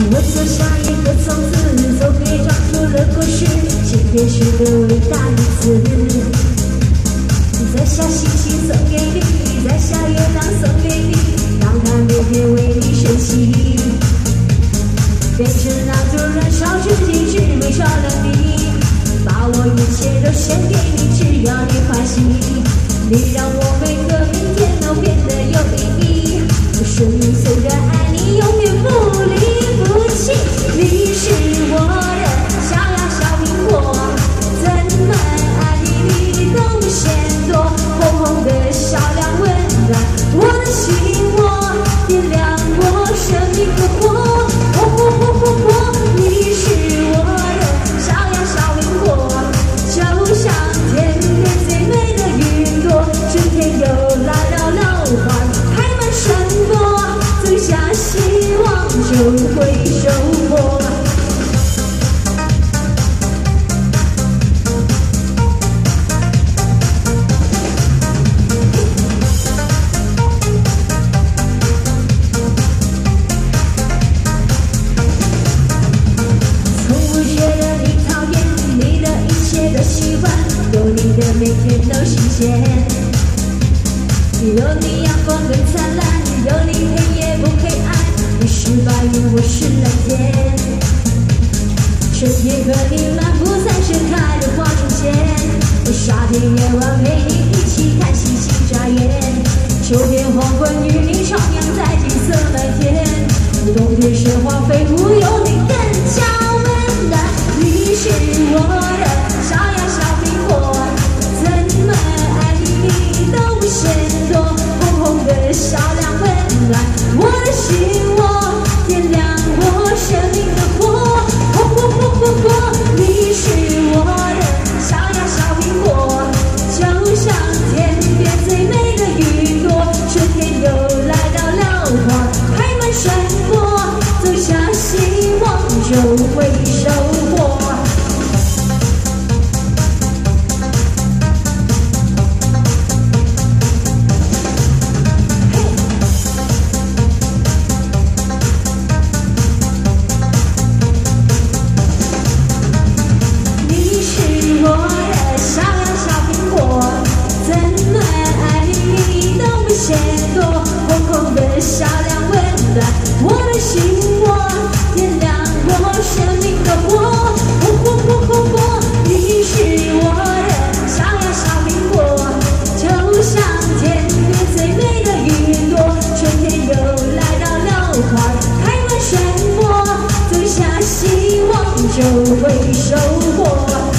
我走下一个从此，走给长出了果实，今天是个伟大日子。在下星星送给你，在下月亮送给你，让它每天为你升起，变成那种燃烧至极致美照亮你，把我一切都献给你，只要你欢喜，你让我每个明天都变得有意义。我生命随着爱你永远不离不弃，你是我的小呀小苹果，怎么爱你你都不嫌多，红红的小亮温暖我的心窝，点亮我生命的火，你是我的小呀小苹果，就像天边最美的云朵，春天又来了，浪花开满山坡，种下希望就会收获。每天都新鲜，有你阳光更灿烂，有你黑夜不黑暗，你是白云，我是蓝天。春天和你漫步在盛开的花丛前，夏天夜晚陪你一起看星星眨眼，秋天黄昏与你徜徉在金色麦田，冬天是花飞舞有你更加温暖。你是我的小呀小苹果，嫌多，红红的小亮温暖我的心窝，点亮我生命的火，你是我的小呀小苹果，就像天边最美的云朵，春天又来到了，花开满山坡，种下希望就会收获。小亮温暖我的心窝，点亮我生命的火，你是我的小呀小苹果，就像天边最美的云朵，春天又来到了，花开满山坡，种下希望就会收获。